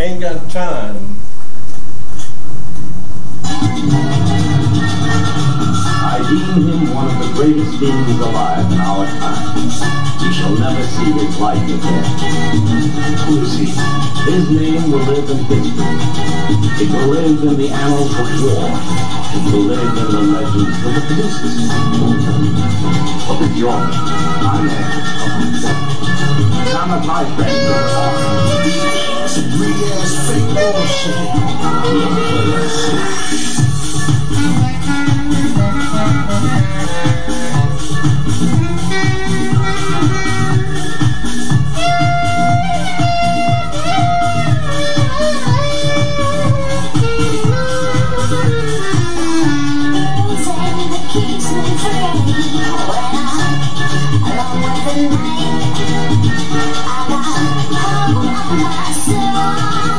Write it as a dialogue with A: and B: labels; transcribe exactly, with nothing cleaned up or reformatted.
A: ain't got time.
B: I deem him one of the greatest beings alive in our time. We shall never see his like again. Who is he? His name will live in history. It will live in the annals of war. It will live in the legends of the producers. What is your name? My name is some of my friends are orange. Some big-ass fake bullshit.
C: I got hope on my soul.